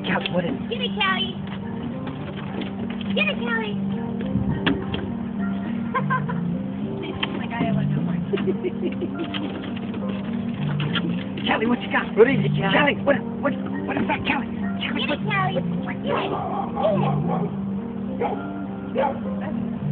Callie, what is it? Get it, Callie. Get it, Callie. Like I have no more. Callie, what you got? What is it, Callie? Callie, what is that, Callie? Get it, Callie. Get it. Get it.